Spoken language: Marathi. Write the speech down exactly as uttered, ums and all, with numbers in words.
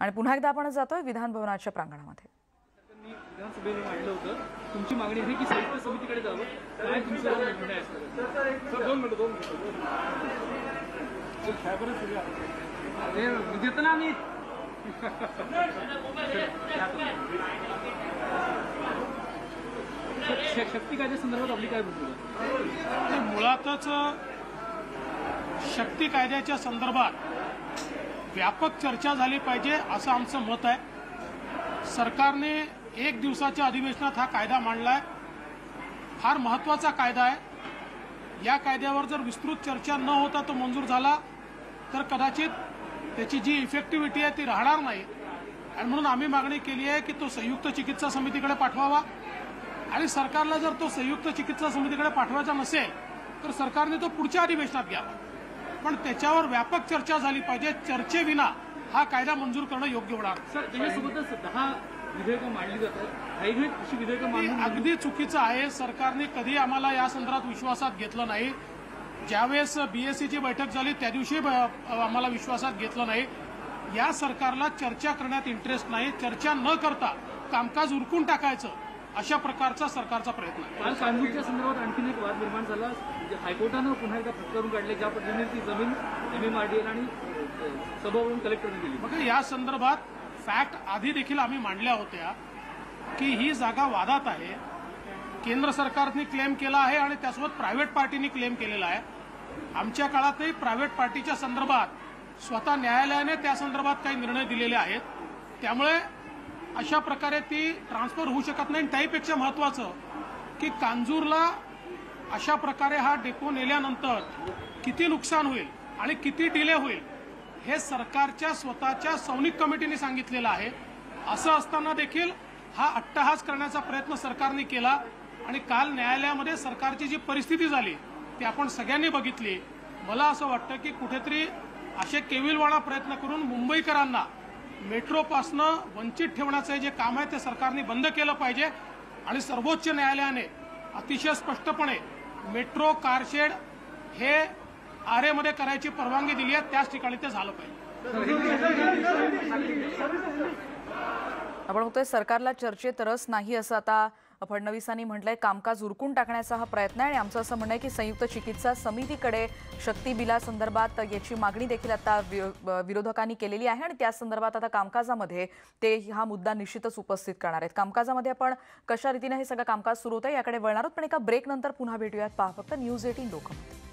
आणि पुन्हा एकदा आपण जातोय विधान भवनाच्या प्रांगणामध्ये। विधानसभेने मांडलं होतं, तुमची मागणी आहे की संयुक्त समितीकडे जावं, काय तुमचं निर्णय आहे? सर दोन मिनिटं दोन मिनिटं देतो ना आम्ही। शक्ती कायद्या संदर्भात आपली काय भूमिका? मुळातच शक्ती कायद्याच्या संदर्भात व्यापक चर्चा झाली पाहिजे असं आमचं मत आहे। सरकारने एक दिवसाच्या अधिवेशनात हा कायदा मांडलाय, फार महत्त्वाचा कायदा आहे। या कायद्यावर जर विस्तृत चर्चा न होता तो मंजूर झाला तर कदाचित त्याची जी इफेक्टिव्हिटी आहे ती राहणार नाही, आणि म्हणून आम्ही मागणी केली आहे की तो संयुक्त चिकित्सा समितीकडे पाठवावा। आणि सरकारला जर तो संयुक्त चिकित्सा समितीकडे पाठवायचा नसेल तर सरकारने तो पुढच्या अधिवेशनात घ्यावा, पण त्याच्यावर व्यापक चर्चा झाली पाहिजे। चर्चेविना हा कायदा मंजूर करणं योग्य होणार। सर त्याच्यासोबतच दहा विधेयकं मांडली जातात, काही कृषी विधेयकं मांडून अगदी चुकीचं आहे। सरकारने कधी आम्हाला या संदर्भात विश्वासात घेतलं नाही। ज्यावेळेस बीएससीची बैठक झाली त्या दिवशी आम्हाला विश्वासात घेतलं नाही। या सरकारला चर्चा करण्यात इंटरेस्ट नाही। चर्चा न करता कामकाज उरकून टाकायचं अशा प्रकारचा सरकारचा प्रयत्न आहे। काल कांजूरच्या संदर्भात आणखीन एक वाद निर्माण झाला, हायकोर्टानं पुन्हा एकदा फटकारून काढले, ज्या पद्धतीने ती जमीन एमएमआरडीएल आणि सभावरून कलेक्टरने दिली। मग या संदर्भात फॅक्ट आधी देखील आम्ही मांडल्या होत्या की ही जागा वादात आहे। केंद्र सरकारने क्लेम केला आहे आणि त्यासोबत प्रायव्हेट पार्टीने क्लेम केलेला आहे। आमच्या काळातही प्रायव्हेट पार्टीच्या संदर्भात स्वतः न्यायालयाने त्या संदर्भात काही निर्णय दिलेले आहेत। त्यामुळे अशा प्रकारे ती ट्रान्सफर होऊ शकत नाही। त्याहीपेक्षा महत्त्वाचं की कांजूरला अशा प्रकारे हा डेपो नेल्यानंतर किती नुकसान होईल आणि किती डिले होईल हे सरकारच्या स्वतःच्या सौनिक कमिटीने सांगितलेलं आहे। असं असताना देखील हा अट्टहास करण्याचा प्रयत्न सरकारने केला, आणि काल न्यायालयामध्ये सरकारची जी परिस्थिती झाली ती आपण सगळ्यांनी बघितली। मला असं वाटतं की कुठेतरी असे केविलवाणा प्रयत्न करून मुंबईकरांना मेट्रोपासनं वंचित ठेवण्याचं जे काम आहे ते सरकारने बंद केलं पाहिजे। आणि सर्वोच्च न्यायालयाने अतिशय स्पष्टपणे मेट्रो कारशेड हे आरेमध्ये करायची परवानगी दिली आहे, त्याच ठिकाणी ते झालं पाहिजे। आपण बघतोय सरकारला चर्चेत रस नाही असं आता फडणवीसांनी म्हटलंय। कामकाज उरकून टाकण्याचा हा प्रयत्न आहे, आणि आमचं असं म्हणणं आहे की संयुक्त चिकित्सा समितीकडे शक्ती बिलासंदर्भात याची मागणी देखील आता विरोधकांनी केलेली आहे, आणि त्या संदर्भात आता कामकाजामध्ये ते हा मुद्दा निश्चितच उपस्थित करणार आहेत। कामकाजामध्ये आपण कशा रीतीने हे सगळं कामकाज सुरू होतं याकडे वळणार आहोत, पण एका ब्रेक नंतर पुन्हा भेटूयात। पहा फक्त न्यूज एटीन लोकमत।